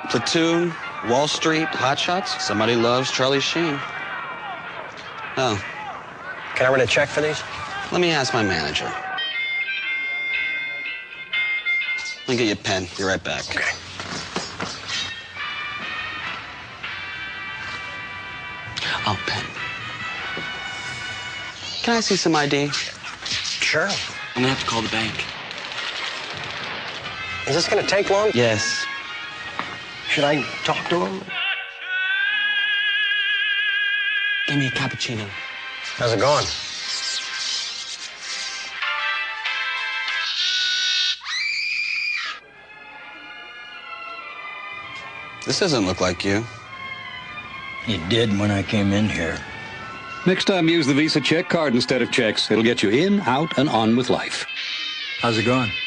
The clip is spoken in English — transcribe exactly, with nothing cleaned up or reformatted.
Platoon, Wall Street, Hot Shots. Somebody loves Charlie Sheen. Oh. Can I run a check for these? Let me ask my manager. Let me get you a pen. Be right back. Okay. Oh, pen. Can I see some I D? Sure. I'm gonna have to call the bank. Is this gonna take long? Yes. Should I talk to him? Give me a cappuccino. How's it going? This doesn't look like you. It did when I came in here. Next time, use the Visa check card instead of checks. It'll get you in, out, and on with life. How's it going?